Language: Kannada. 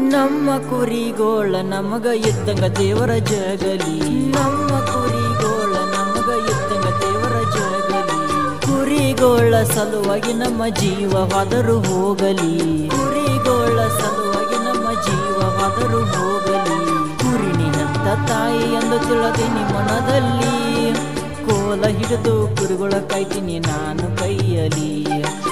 ನಮ್ಮ ಕುರಿಗೋಳ ನಮಗ ಇದ್ದಂಗ ದೇವರ ಜಗಲಿ ನಮ್ಮ ಕುರಿಗೋಳ ನಮಗ ಇದ್ದಂಗ ದೇವರ ಜಗಲಿ ಕುರಿಗೋಳ ಸಲುವಾಗಿ ನಮ್ಮ ಜೀವವಾದರೂ ಹೋಗಲಿ ಕುರಿಗೋಳ ಸಲುವಾಗಿ ನಮ್ಮ ಜೀವವಾದರೂ ಹೋಗಲಿ ಕುರಿನಿ ಅಂತ ತಾಯಿ ಎಂದು ತಿಳಿದೀನಿ ಮನದಲ್ಲಿ ಕೋಲ ಹಿಡಿದು ಕುರಿಗಳ ಕಾಯ್ತೀನಿ ನಾನು ಕೈಯಲ್ಲಿ